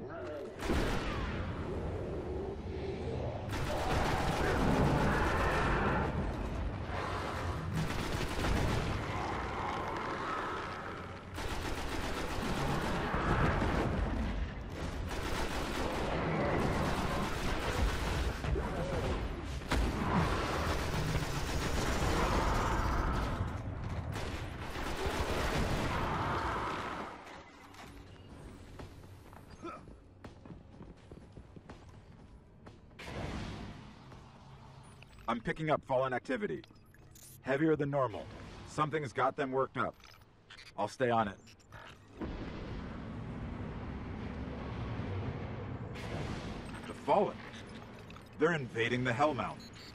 I'm picking up fallen activity. Heavier than normal. Something's got them worked up. I'll stay on it. The Fallen. They're invading the Hellmount.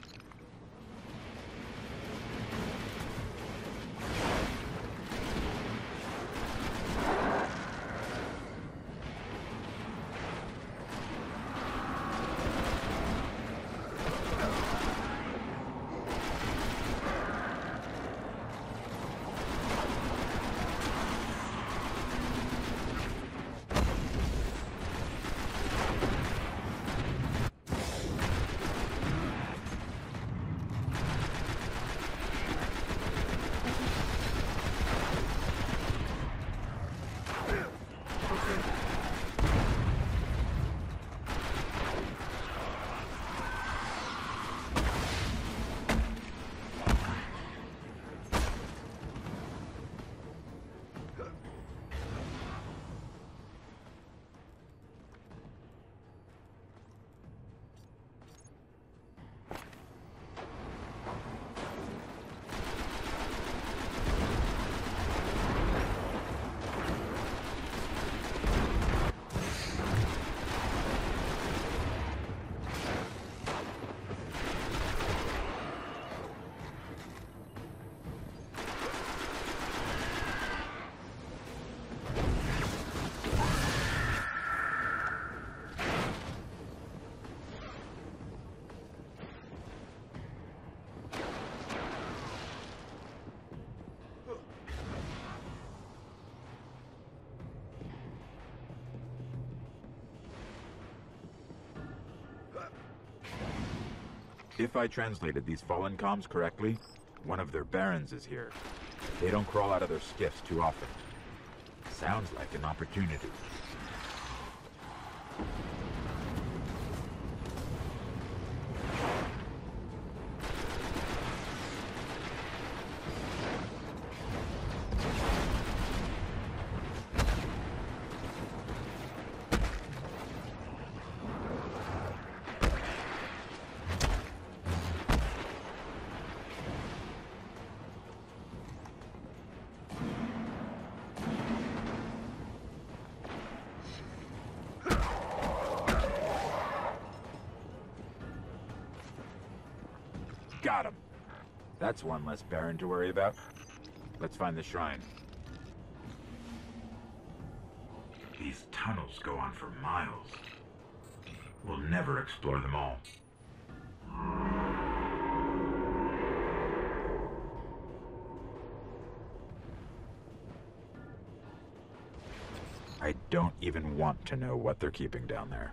If I translated these Fallen comms correctly, one of their barons is here. They don't crawl out of their skiffs too often. Sounds like an opportunity. Got him. That's one less Baron to worry about. Let's find the shrine. These tunnels go on for miles. We'll never explore them all. I don't even want to know what they're keeping down there.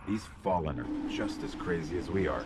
These Fallen are just as crazy as we are.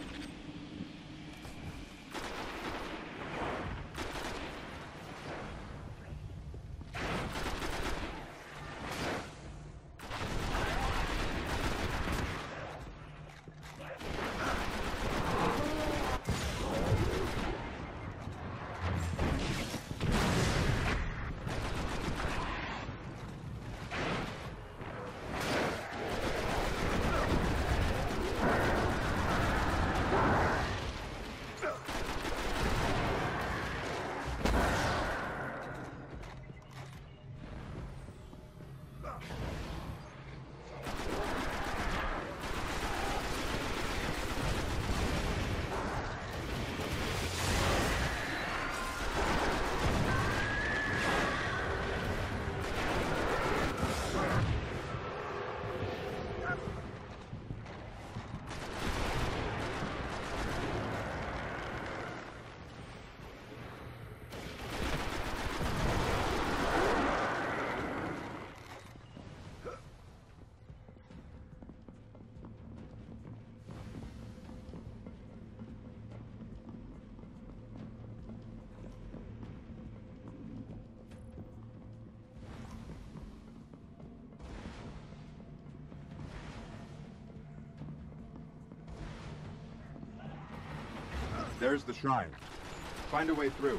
There's the shrine. Find a way through.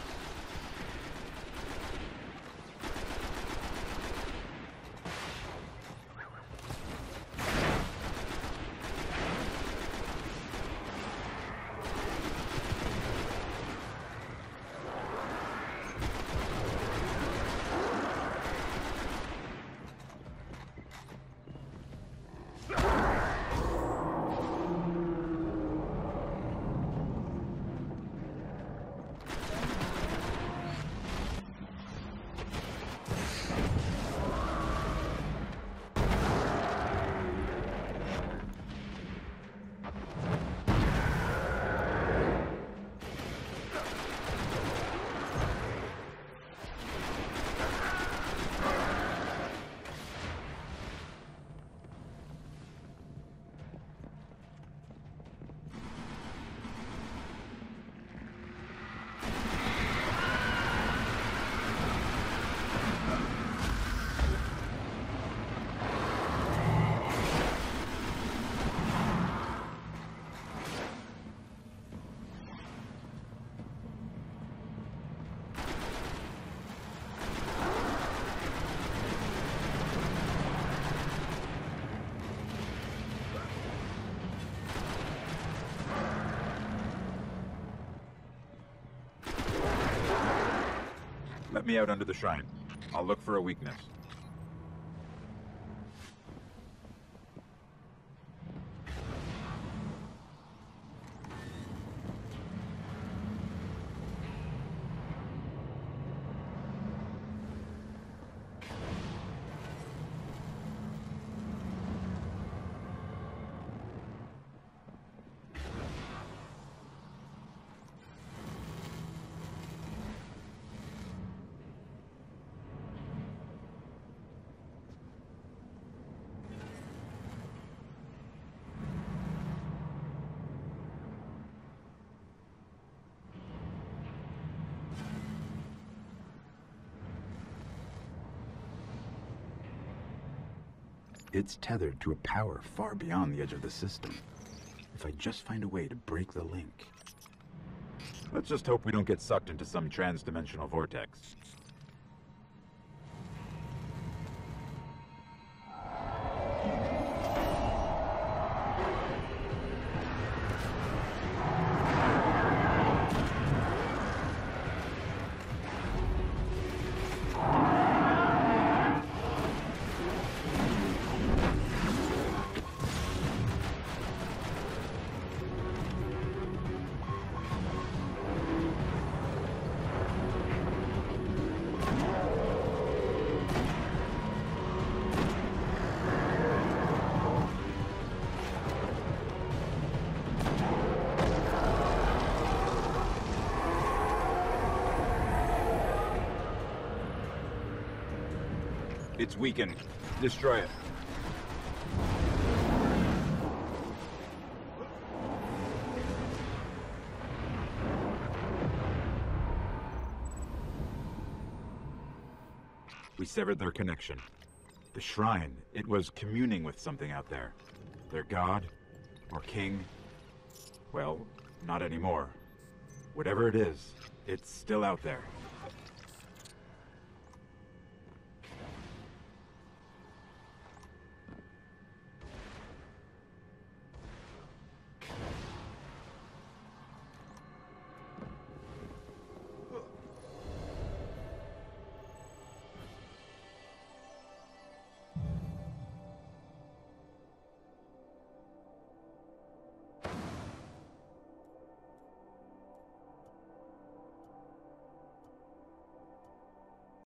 Let me out under the shrine. I'll look for a weakness. It's tethered to a power far beyond the edge of the system. If I just find a way to break the link. Let's just hope we don't get sucked into some trans-dimensional vortex. It's weakened. Destroy it. We severed their connection. The shrine, it was communing with something out there. Their god? Or king? Well, not anymore. Whatever it is, it's still out there.